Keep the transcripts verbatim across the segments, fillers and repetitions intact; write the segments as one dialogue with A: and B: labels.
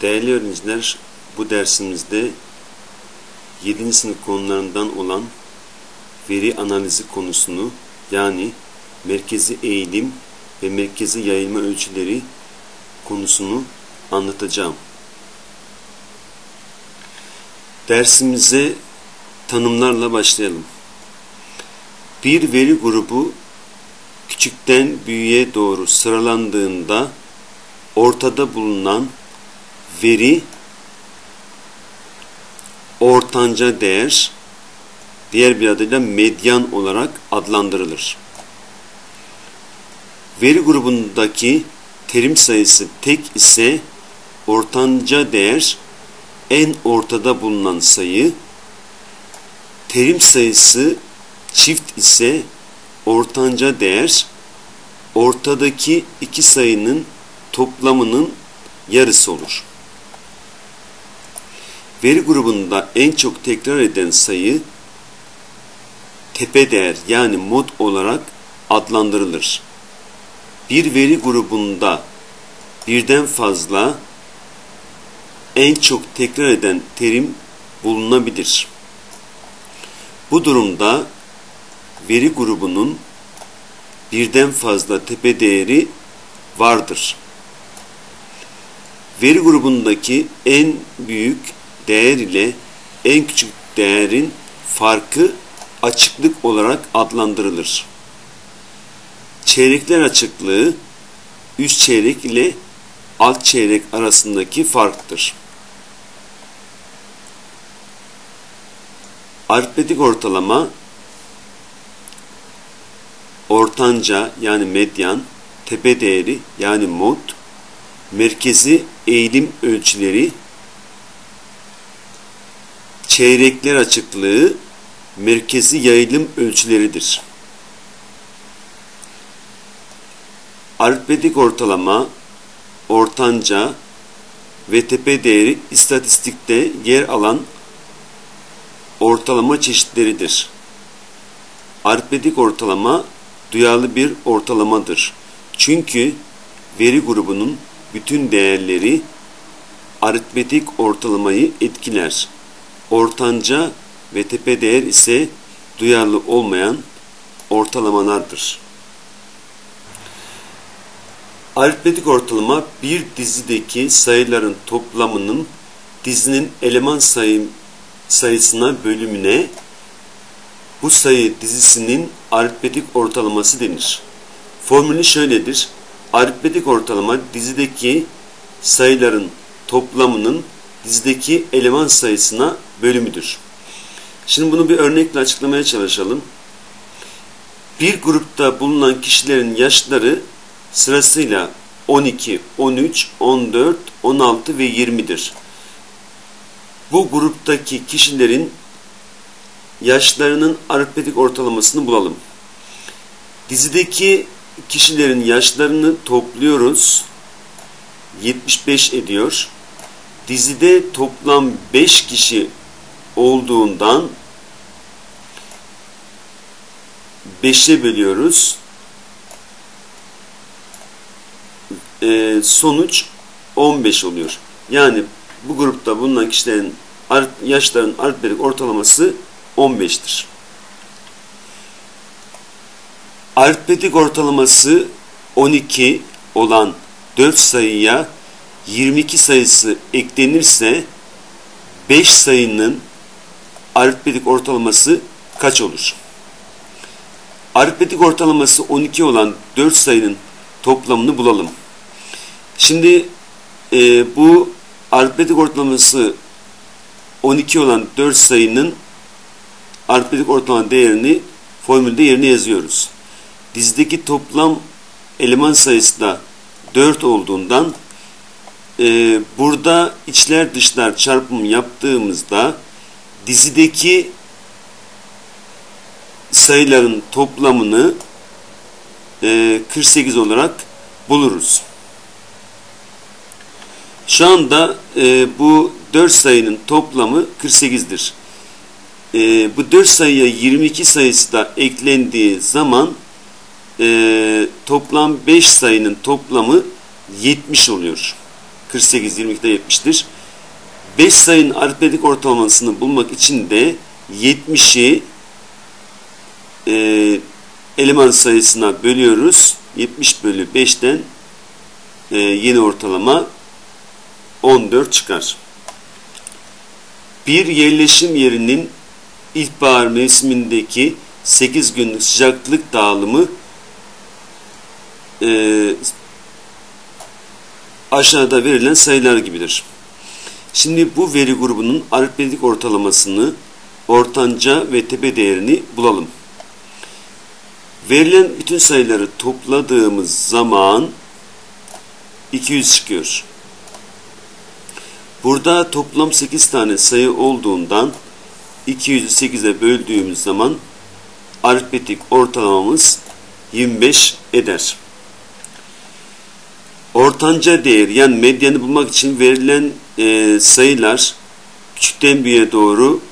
A: Değerli öğrenciler, bu dersimizde yedinci sınıf konularından olan veri analizi konusunu, yani merkezi eğilim ve merkezi yayılma ölçüleri konusunu anlatacağım. Dersimize tanımlarla başlayalım. Bir veri grubu küçükten büyüğe doğru sıralandığında ortada bulunan veri ortanca değer, diğer bir adıyla medyan olarak adlandırılır. Veri grubundaki terim sayısı tek ise ortanca değer en ortada bulunan sayı, terim sayısı çift ise ortanca değer ortadaki iki sayının toplamının yarısı olur. Veri grubunda en çok tekrar eden sayı tepe değer, yani mod olarak adlandırılır. Bir veri grubunda birden fazla en çok tekrar eden terim bulunabilir. Bu durumda veri grubunun birden fazla tepe değeri vardır. Veri grubundaki en büyük değer ile en küçük değerin farkı açıklık olarak adlandırılır. Çeyrekler açıklığı üst çeyrek ile alt çeyrek arasındaki farktır. Aritmetik ortalama, ortanca yani medyan, tepe değeri yani mod, merkezi eğilim ölçüleri, çeyrekler açıklığı, merkezi yayılım ölçüleridir. Aritmetik ortalama, ortanca ve tepe değeri istatistikte yer alan ortalama çeşitleridir. Aritmetik ortalama duyarlı bir ortalamadır. Çünkü veri grubunun bütün değerleri aritmetik ortalamayı etkiler. Ortanca ve tepe değer ise duyarlı olmayan ortalamalardır. Aritmetik ortalama bir dizideki sayıların toplamının dizinin eleman sayı, sayısına bölümüne, bu sayı dizisinin aritmetik ortalaması denir. Formülü şöyledir: aritmetik ortalama dizideki sayıların toplamının dizideki eleman sayısına bölümüdür. Şimdi bunu bir örnekle açıklamaya çalışalım. Bir grupta bulunan kişilerin yaşları sırasıyla on iki, on üç, on dört, on altı ve yirmidir. Bu gruptaki kişilerin yaşlarının aritmetik ortalamasını bulalım. Dizideki kişilerin yaşlarını topluyoruz. yetmiş beş ediyor. Dizide toplam beş kişi olduğundan beşe bölüyoruz. Ee, sonuç on beş oluyor. Yani bu grupta bulunan kişilerin yaşlarının aritmetik ortalaması on beştir. Aritmetik ortalaması on iki olan dört sayıya yirmi iki sayısı eklenirse beş sayının aritmetik ortalaması kaç olur? Aritmetik ortalaması on iki olan dört sayının toplamını bulalım. Şimdi e, bu aritmetik ortalaması on iki olan dört sayının aritmetik ortalama değerini formülde yerine yazıyoruz. Dizideki toplam eleman sayısı da dört olduğundan e, burada içler dışlar çarpımı yaptığımızda dizideki sayıların toplamını e, kırk sekiz olarak buluruz. Şu anda e, bu dört sayının toplamı kırk sekizdir. E, bu dört sayıya yirmi iki sayısı da eklendiği zaman e, toplam beş sayının toplamı yetmiş oluyor. kırk sekiz, yirmi ikide yetmiştir. beş sayının aritmetik ortalamasını bulmak için de yetmişi e, eleman sayısına bölüyoruz. yetmiş bölü beşten e, yeni ortalama on dört çıkar. Bir yerleşim yerinin ilkbahar mevsimindeki sekiz günlük sıcaklık dağılımı e, aşağıda verilen sayılar gibidir. Şimdi bu veri grubunun aritmetik ortalamasını, ortanca ve tepe değerini bulalım. Verilen bütün sayıları topladığımız zaman iki yüz çıkıyor. Burada toplam sekiz tane sayı olduğundan iki yüzü sekize böldüğümüz zaman aritmetik ortalamamız yirmi beş eder. Ortanca değer yani medyanı bulmak için verilen e, sayılar küçükten büyüğe doğru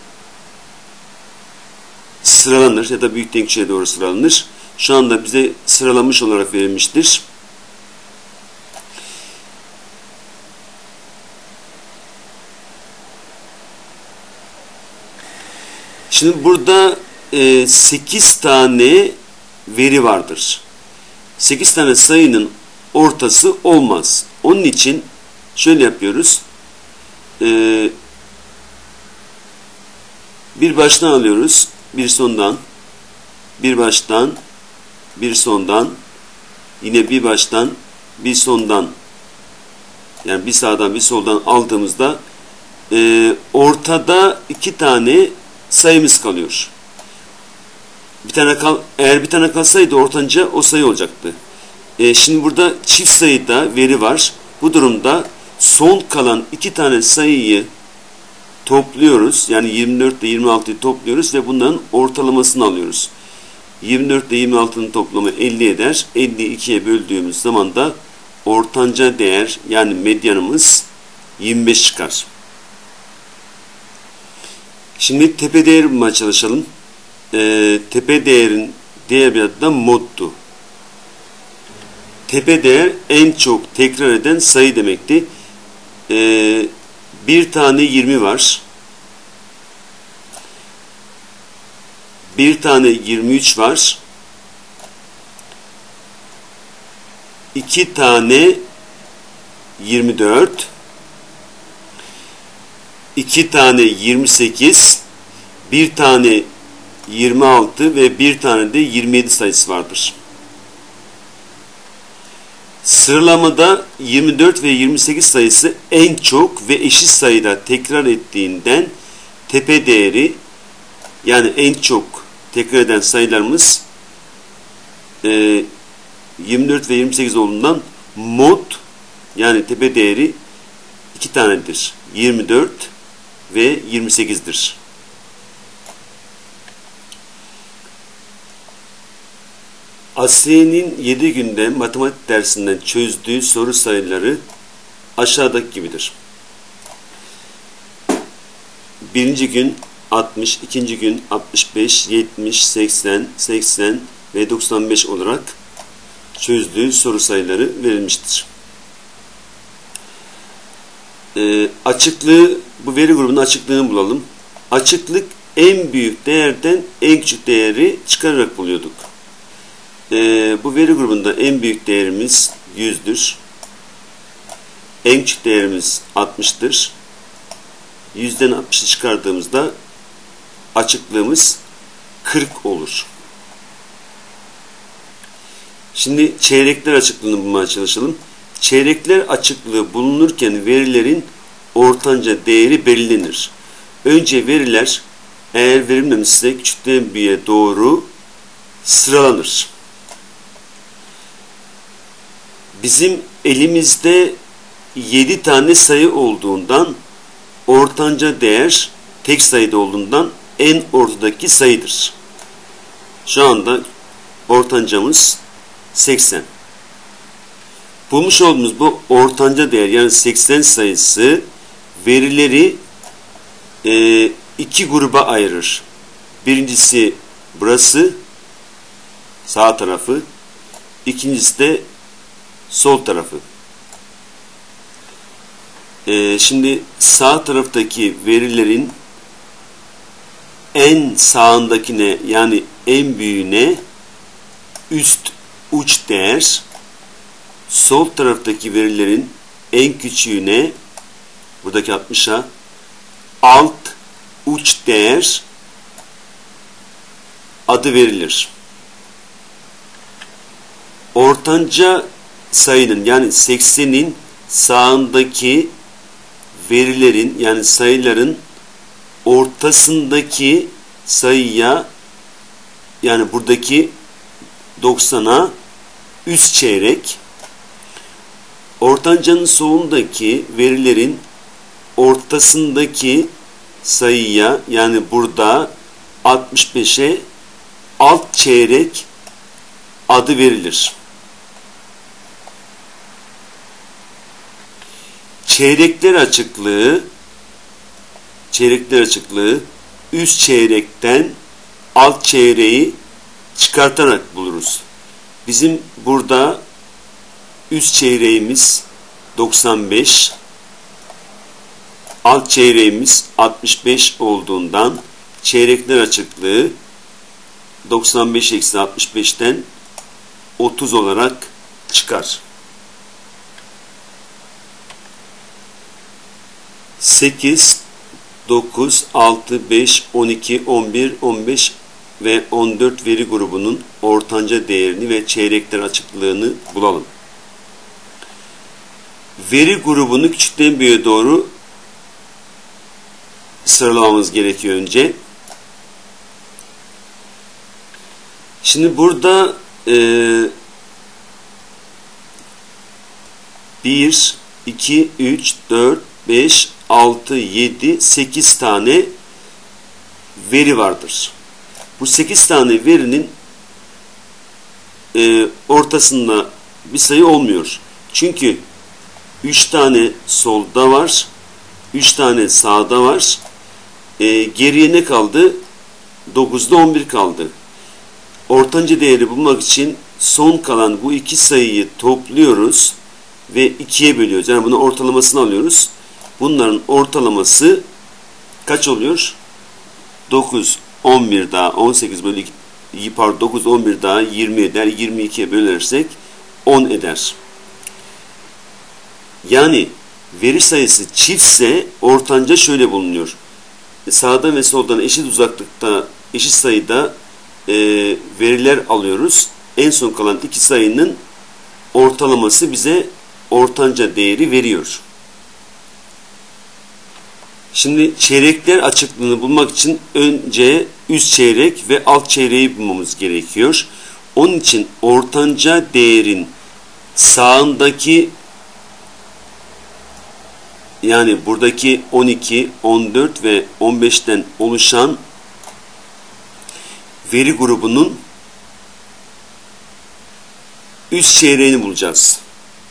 A: sıralanır ya da büyükten küçüğe doğru sıralanır. Şu anda bize sıralamış olarak verilmiştir. Şimdi burada e, sekiz tane veri vardır. sekiz tane sayının ortası olmaz. Onun için şöyle yapıyoruz. Ee, bir baştan alıyoruz. Bir sondan. Bir baştan. Bir sondan. Yine bir baştan. Bir sondan. Yani bir sağdan bir soldan aldığımızda e, ortada iki tane sayımız kalıyor. Bir tane kal, eğer bir tane kalsaydı ortanca o sayı olacaktı. E, şimdi burada çift sayıda veri var. Bu durumda son kalan iki tane sayıyı topluyoruz. Yani yirmi dört ile yirmi altıyı topluyoruz ve bunların ortalamasını alıyoruz. yirmi dört ile yirmi altının toplamı elli eder. elliyi ikiye böldüğümüz zaman da ortanca değer yani medyanımız yirmi beş çıkar. Şimdi tepe değeri bulmaya çalışalım. E, tepe değerin diğer bir adı da moddu. Tepe değer en çok tekrar eden sayı demekti. Ee, bir tane yirmi var. Bir tane yirmi üç var. İki tane yirmi dört. İki tane yirmi sekiz. Bir tane yirmi altı ve bir tane de yirmi yedi sayısı vardır. Sıralamada yirmi dört ve yirmi sekiz sayısı en çok ve eşit sayıda tekrar ettiğinden tepe değeri yani en çok tekrar eden sayılarımız e, yirmi dört ve yirmi sekiz olduğundan mod yani tepe değeri iki tanedir. yirmi dört ve yirmi sekizdir. Asiye'nin yedi günde matematik dersinden çözdüğü soru sayıları aşağıdaki gibidir. Birinci gün altmış, ikinci gün altmış beş, yetmiş, seksen, seksen ve doksan beş olarak çözdüğü soru sayıları verilmiştir. Ee, açıklığı, bu veri grubunun açıklığını bulalım. Açıklık en büyük değerden en küçük değeri çıkararak buluyorduk. Ee, bu veri grubunda en büyük değerimiz yüzdür. En küçük değerimiz altmıştır. yüzden altmışı çıkardığımızda açıklığımız kırk olur. Şimdi çeyrekler açıklığını bulmaya çalışalım. Çeyrekler açıklığı bulunurken verilerin ortanca değeri belirlenir. Önce veriler eğer verilmemişse küçükten büyüğe doğru sıralanır. Bizim elimizde yedi tane sayı olduğundan ortanca değer tek sayıda olduğundan en ortadaki sayıdır. Şu anda ortancamız seksen. Bulmuş olduğumuz bu ortanca değer yani seksen sayısı verileri e, iki gruba ayırır. Birincisi burası sağ tarafı, ikincisi de sol tarafı. Ee, şimdi sağ taraftaki verilerin en sağındakine, yani en büyüğüne üst uç değer, sol taraftaki verilerin en küçüğüne, buradaki altmışa alt uç değer adı verilir. Ortanca sayının, yani seksenin sağındaki verilerin, yani sayıların ortasındaki sayıya, yani buradaki doksana üst çeyrek, ortancanın solundaki verilerin ortasındaki sayıya, yani burada altmış beşe alt çeyrek adı verilir. Çeyrekler açıklığı çeyrekler açıklığı üst çeyrekten alt çeyreği çıkartarak buluruz. Bizim burada üst çeyreğimiz doksan beş, alt çeyreğimiz altmış beş olduğundan çeyrekler açıklığı doksan beş eksi altmış beşten otuz olarak çıkar. sekiz, dokuz, altı, beş, on iki, on bir, on beş ve on dört veri grubunun ortanca değerini ve çeyrekler açıklığını bulalım. Veri grubunu küçükten büyüğe doğru sıralamamız gerekiyor önce. Şimdi burada e, bir, iki, üç, dört, beş, altı, yedi, sekiz tane veri vardır. Bu sekiz tane verinin e, ortasında bir sayı olmuyor. Çünkü üç tane solda var, üç tane sağda var. E, geriye ne kaldı? dokuzda on bir kaldı. Ortanca değeri bulmak için son kalan bu iki sayıyı topluyoruz ve ikiye bölüyoruz. Yani bunun ortalamasını alıyoruz. Bunların ortalaması kaç oluyor? dokuz, on bir daha on sekiz bölü iki, pardon dokuz, on bir daha yirmi eder. yirmi ikiye bölersek on eder. Yani veri sayısı çiftse ortanca şöyle bulunuyor. Sağdan ve soldan eşit uzaklıkta, eşit sayıda e, veriler alıyoruz. En son kalan iki sayının ortalaması bize ortanca değeri veriyor. Şimdi çeyrekler açıklığını bulmak için önce üst çeyrek ve alt çeyreği bulmamız gerekiyor. Onun için ortanca değerin sağındaki, yani buradaki on iki, on dört ve on beşten oluşan veri grubunun üst çeyreğini bulacağız.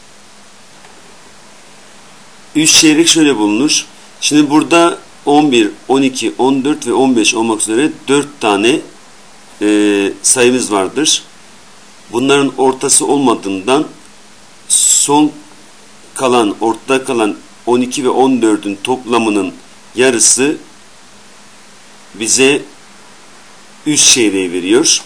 A: Üst çeyrek şöyle bulunur. Şimdi burada on bir, on iki, on dört ve on beş olmak üzere dört tane e, sayımız vardır. Bunların ortası olmadığından son kalan, ortada kalan on iki ve on dördün toplamının yarısı bize üst çeyreği veriyor.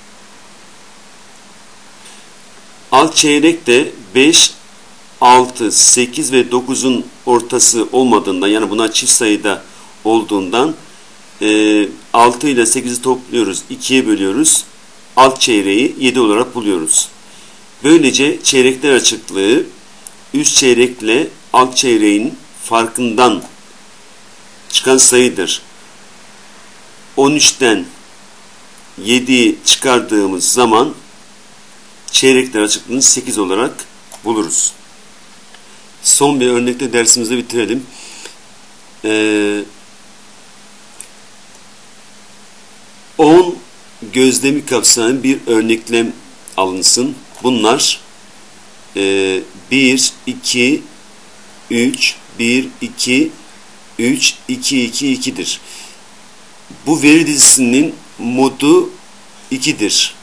A: Alt çeyrek de beş, altı, sekiz ve dokuzun ortası olmadığından, yani buna çift sayıda olduğundan e, altı ile sekizi topluyoruz, ikiye bölüyoruz. Alt çeyreği yedi olarak buluyoruz. Böylece çeyrekler açıklığı üst çeyrekle alt çeyreğin farkından çıkan sayıdır. on üçten yediyi çıkardığımız zaman çeyrekler açıklığını sekiz olarak buluruz. Son bir örnekle dersimizi bitirelim. Ee, on gözlemi kapsayan bir örneklem alınsın. Bunlar e, bir, iki, üç, bir, iki, üç, iki, iki, iki'dir. Bu veri dizisinin modu iki'dir.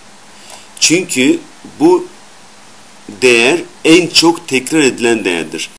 A: Çünkü bu değer en çok tekrar edilen değerdir.